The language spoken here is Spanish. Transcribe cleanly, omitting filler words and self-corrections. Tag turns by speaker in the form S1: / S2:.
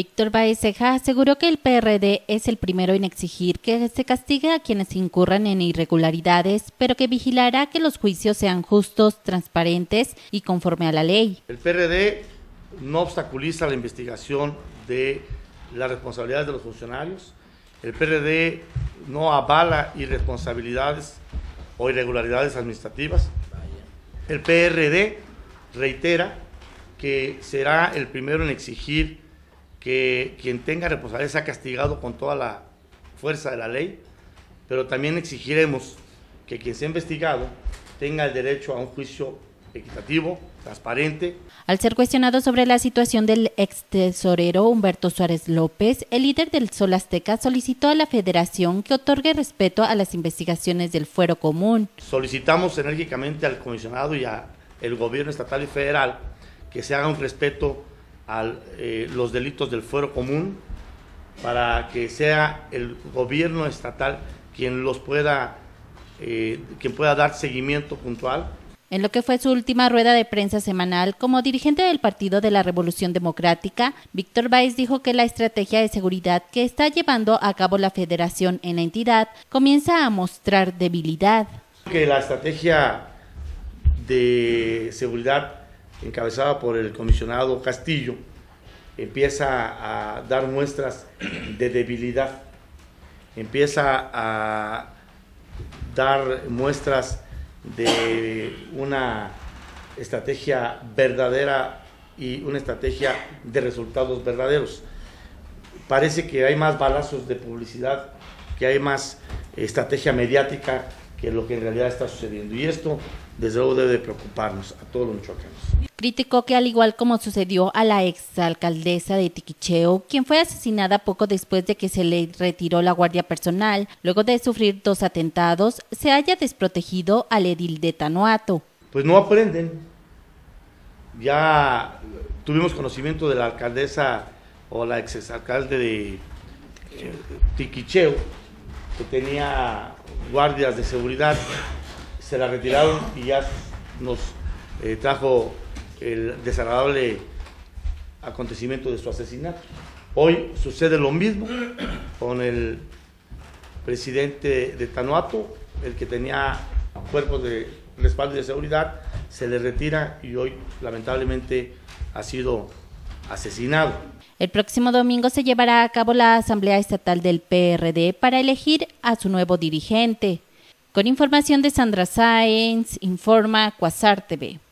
S1: Víctor Baezeja aseguró que el PRD es el primero en exigir que se castigue a quienes incurran en irregularidades, pero que vigilará que los juicios sean justos, transparentes y conforme a la ley.
S2: El PRD no obstaculiza la investigación de las responsabilidades de los funcionarios. El PRD no avala irresponsabilidades o irregularidades administrativas. El PRD reitera que será el primero en exigir que quien tenga responsabilidad sea castigado con toda la fuerza de la ley, pero también exigiremos que quien sea investigado tenga el derecho a un juicio equitativo, transparente.
S1: Al ser cuestionado sobre la situación del ex tesorero Humberto Suárez López, el líder del Sol Azteca solicitó a la Federación que otorgue respeto a las investigaciones del Fuero Común.
S2: Solicitamos enérgicamente al comisionado y al gobierno estatal y federal que se haga un respeto a los delitos del Fuero Común, para que sea el gobierno estatal quien pueda dar seguimiento puntual.
S1: En lo que fue su última rueda de prensa semanal como dirigente del Partido de la Revolución Democrática, Víctor Baez dijo que la estrategia de seguridad que está llevando a cabo la Federación en la entidad comienza a mostrar debilidad.
S2: Que la estrategia de seguridad encabezada por el comisionado Castillo empieza a dar muestras de debilidad, empieza a dar muestras de una estrategia verdadera y una estrategia de resultados verdaderos. Parece que hay más balazos de publicidad, que hay más estrategia mediática que lo que en realidad está sucediendo, y esto desde luego debe preocuparnos a todos los michoacanos.
S1: Criticó que al igual como sucedió a la exalcaldesa de Tiquicheo, quien fue asesinada poco después de que se le retiró la guardia personal, luego de sufrir 2 atentados, se haya desprotegido al edil de Tanoato.
S2: Pues no aprenden. Ya tuvimos conocimiento de la alcaldesa o la exalcalde de Tiquicheo, que tenía guardias de seguridad, se la retiraron y ya nos trajo el desagradable acontecimiento de su asesinato. Hoy sucede lo mismo con el presidente de Tanoato, el que tenía cuerpos de respaldo y de seguridad, se le retira y hoy lamentablemente ha sido asesinado.
S1: El próximo domingo se llevará a cabo la Asamblea Estatal del PRD para elegir a su nuevo dirigente. Con información de Sandra Sáenz, informa Quasar TV.